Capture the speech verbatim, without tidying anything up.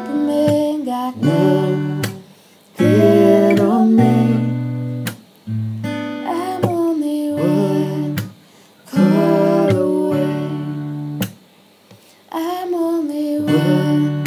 man got nothing on me. I'm only one call away. I'm only one